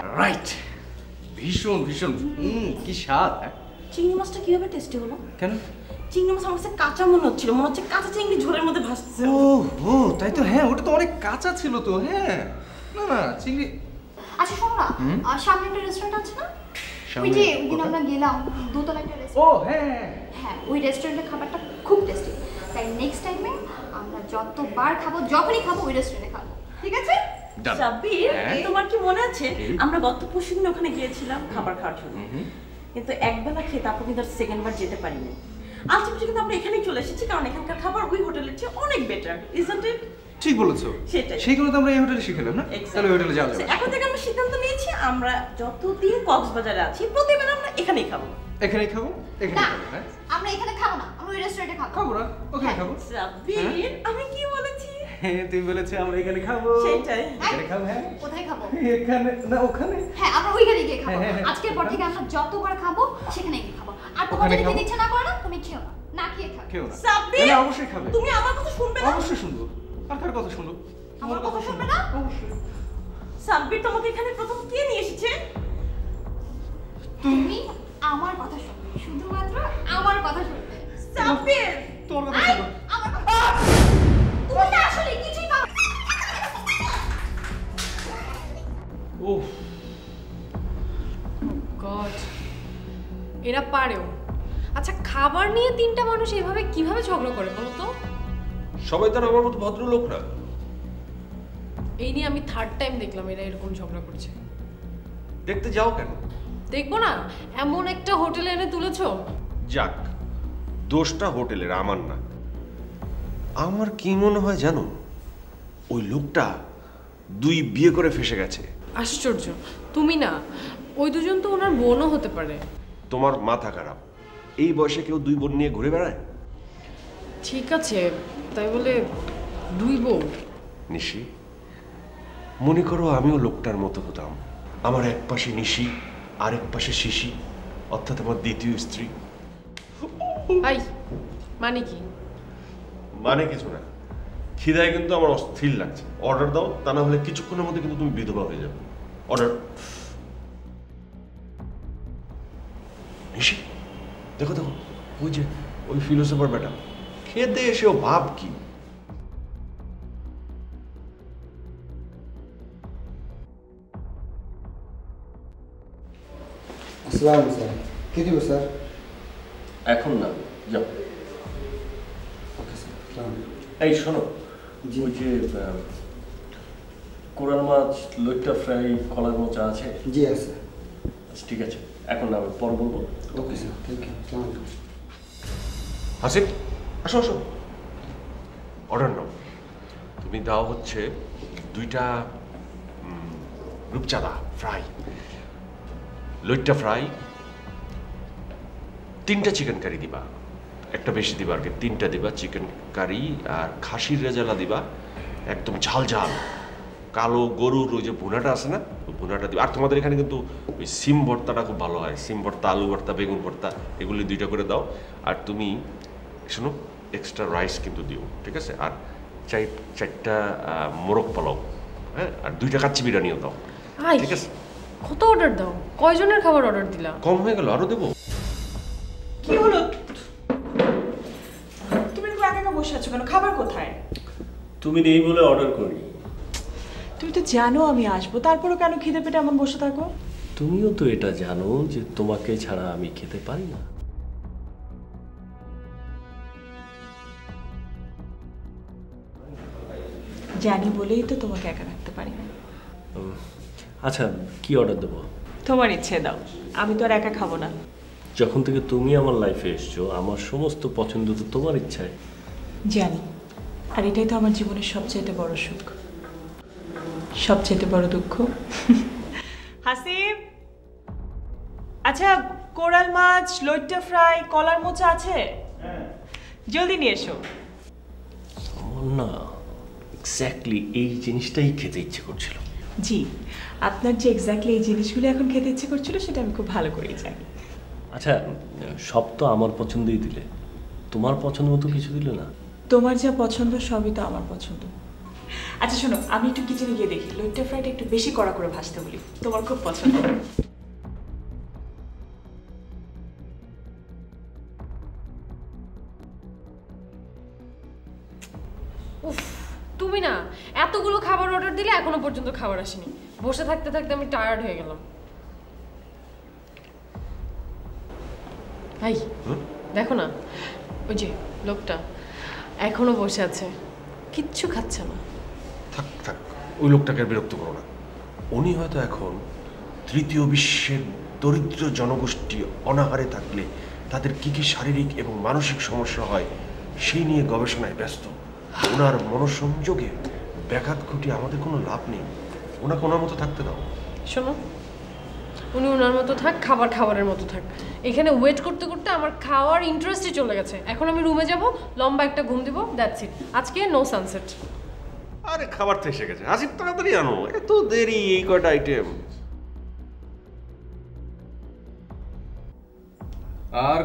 Right, ভীষণ ভীষণ কি স্বাদ। চিংড়ি মাছটা কিভাবে টেস্টি হলো? কেন? চিংড়ি মাছ আমার কাছে কাঁচা মনে হচ্ছিল, মনে হচ্ছে কাঁচা চিংড়ি ঝোলের মধ্যে ভাসছে। ও তাই তো, হ্যাঁ ওটা তো অনেক কাঁচা ছিল তো। হ্যাঁ না চিংড়ি। আচ্ছা শোনো না, সামনে একটা রেস্টুরেন্ট আছে না, ওই যে ওই দিন আমরা গেলাম দোতলা একটা রেস্টুরেন্ট। ও হ্যাঁ হ্যাঁ, ওই রেস্টুরেন্টের খাবারটা খুব টেস্টি। তাই নেক্সট টাইমে আমরা যতবার খাবো, যখনই খাবো ওই রেস্টুরেন্টে খাবো, ঠিক আছে? সাব্বির, তোমার কি মনে আছে আমরা গত পরশুদিন ওখানে গিয়েছিলাম খাবার খাওয়ার জন্য, কিন্তু একবেলা খেয়ে তারপর কিন্তু সেকেন্ড বার যেতে পারিনি। আলটিমেটলি কিন্তু আমরা এখানেই চলে এসেছি, কারণ এখানকার খাবার ওই হোটেলের চেয়ে অনেক বেটার, ইজন্ট ইট? ঠিক বলেছো, সেটাই। সেই কারণে তো আমরা এই হোটেলে শিখলাম না, তাহলে ওই হোটেলে যাওয়া যাবে। এখন থেকে আমরা সিদ্ধান্ত নিয়েছি আমরা যতদিন কক্সবাজারে আছি প্রতিবেলা আমরা এখানেই খাবো। এখানেই খাবো, এখানেই খাবো। হ্যাঁ, আমরা এখানে খাবো না, আমরা ওই রেস্টুরেন্টে খাবো। খাবো না, ওখানে খাবো। সাব্বির, আমি কি বলেছি? হ্যাঁ তুমি বলেছো আমরা এখানে খাবো। সেটাই, এখানে খাবো। হ্যাঁ, কোথায় খাবো? এখানে না ওখানে। হ্যাঁ, আমরা ওইখানে গিয়ে খাবো। আজকের পর থেকে আমরা যতবার খাবো সেখানেই গিয়ে খাবো। আর তোমার যদি খেতে ইচ্ছে না করে না, তুমি খেও না, না খেয়ে থাকো। খেও না। সাব্বির, না অবশ্যই খাবে। তুমি আমার কথা শুনবে না? অবশ্যই শুনবো। আর কার কথা শুনবো? আমার কথা শুনবে না? অবশ্যই। সাব্বির, তোমাকে এখানে প্রথম কে নিয়ে এসেছে? তুমি আমার কথা শুনবে, শুধুমাত্র আমার কথা শুনবে। সাব্বির, তোমার কথা শুনবো। আমার কথা। তুমি না আসলে কিছুই পারো না। ওহ গড, এরা পারেও। আচ্ছা, খাবার নিয়ে তিনটা মানুষ এভাবে কিভাবে ঝগড়া করে বলো তো? সবাই তো আমার মতো ভদ্রলোক না। এই নিয়ে আমি থার্ড টাইম দেখলাম এরা এরকম ঝগড়া করছে। দেখতে যাও কেন? দেখবো না, এমন একটা হোটেলে এনে তুলেছো। যাক, দোষটা হোটেলের, আমার না। আমার কি মনে হয় জানো, ওই লোকটা 2 বিয়ে করে ফেসে গেছে। আশ্চর্য, তুমি না, ওই দুজন তো ওনার বোনও হতে পারে। তোমার মাথা খারাপ, এই বয়সে কেউ 2 বোন নিয়ে ঘুরে বেড়ায়? ঠিক আছে, তাই বলে 2 বউ? নিশি, মনে করো আমিও লোকটার মতো হতাম। আমার এক পাশে নিশি, আরেক পাশে শিশি, অর্থাৎ আমার দ্বিতীয় স্ত্রী। আই, মানে কি? মানে কিছু না, খিদায় কিন্তু আমার অস্থির লাগছে। অর্ডার দাও, তা না হলে কিছুক্ষণের মধ্যে কিন্তু তুমি বিধবা হয়ে যাবে। অর্ডার। নিশি, দেখো দেখো, ওই যে ওই ফিলোসোফার বেটা খেতে এসেও ভাব কি। আসসালামু স্যার, কি দিব স্যার? এখন না, যাও। Okay sir. এই শোনো, ওই যে কোরাল মাছ, লইট্টা ফ্রাই, কলার মোচা আছে? জি আছে। আচ্ছা ঠিক আছে, এখন না, আমি পর বলবো। Okay sir, thank you. আসসালামু আলাইকুম। হাসিব, আসো আসো, অর্ডার নাও। তুমি দাও হচ্ছে 2টা রূপচাঁদা ফ্রাই, লইট্টা ফ্রাই, 3টা চিকেন কারি দিবা, একটা বেশি দিবা আর কি, 3টা দিবা চিকেন কারি। আর খাসির রেজালা দিবা, একদম ঝাল ঝাল কালো গরুর ওই যে ভুনাটা আছে না, ওই ভুনাটা দিবা। আর তোমাদের এখানে কিন্তু ওই সিম ভর্তাটা খুব ভালো হয়, সিম ভর্তা, আলু ভর্তা, বেগুন ভর্তা, এগুলি 2টা করে দাও। আর তুমি শোনো, এক্সট্রা রাইস কিন্তু দিও, ঠিক আছে? আর 4টা মোরগ পোলাও, হ্যাঁ? আর 2টা কাচ্চি বিরিয়ানিও দাও, ঠিক আছে? কত অর্ডার দাও? কয়জনের খাবার অর্ডার দিলা? কম হয়ে গেল, আরো দেবো। কি হলো? তুমি এরকম একা একা বসে আছো কেন? খাবার কোথায়? তুমি নেই বলে অর্ডার করি। তুমি তো জানো আমি আসবো, তারপরও কেন খিদে পেটে এমন বসে থাকো? তুমিও তো এটা জানো যে তোমাকে ছাড়া আমি খেতে পারি না। জানি বলেই তো তোমাকে একা রাখতে পারি না। আচ্ছা, কি অর্ডার দেবো? তোমার ইচ্ছে দাও, আমি তো আর একা খাবো না। যখন থেকে তুমি আমার লাইফে এসছো, আমার সমস্ত পছন্দ তো তোমার ইচ্ছায়। জানি, আর এটাই তো আমার জীবনের সবচেয়ে বড় সুখ, সবচেয়ে বড় দুঃখ। হাসিব, আচ্ছা কোরাল মাছ, লইট্টা ফ্রাই, কলার মোচা আছে? জলদি নিয়ে এসো। আমার না এক্স্যাক্টলি এই জিনিসটাই খেতে ইচ্ছে করছিল। জি, আপনার যে এক্স্যাক্টলি এই জিনিসগুলো এখন খেতে ইচ্ছে করছিল সেটা আমি খুব ভালো করেই জানি। আচ্ছা, সব তো আমার পছন্দই দিলে, তোমার পছন্দ মতো কিছু দিলে না? তোমার যা পছন্দ সবই তো আমার পছন্দ। আচ্ছা শোনো, আমি একটু কিচেনে গিয়ে দেখি লইট্টা ফ্রাইটা একটু বেশি কড়া করে ভাজতে বলি, তোমার খুব পছন্দ। উফ, তুমি না এতগুলো খাবার অর্ডার দিলে এখনো পর্যন্ত খাবার আসেনি। বসে থাকতে থাকতে আমি টায়ার্ড হয়ে গেলাম। ভাই দেখো না, ওই যে লোকটা এখনো বসে আছে, কিচ্ছু খাচ্ছে না। থাক থাক, ওই লোকটাকে আর বিরক্ত করো না। উনি হয়তো এখন তৃতীয় বিশ্বের দরিদ্র জনগোষ্ঠী অনাহারে থাকলে তাদের কি কি শারীরিক এবং মানসিক সমস্যা হয় সেই নিয়ে গবেষণায় ব্যস্ত। ওনার মনোসংযোগে ব্যাঘাত ঘটিয়ে আমাদের কোনো লাভ নেই। ওনাকে ওনার মতো থাকতে দাও। শোনো, উনি ওনার মতো থাক, খাবার খাবারের মতো থাক। এখানে ওয়েট করতে করতে আমার খাওয়ার ইন্টারেস্টই চলে গেছে। এখন আমি রুমে যাব, লম্বা একটা ঘুম দিব, দ্যাটস ইট। আজকে নো সানসেট। আরে খাবার তো এসে গেছে, আসিফ তাড়াতাড়ি আনো, এত দেরি এই কয়টা আইটেম। আর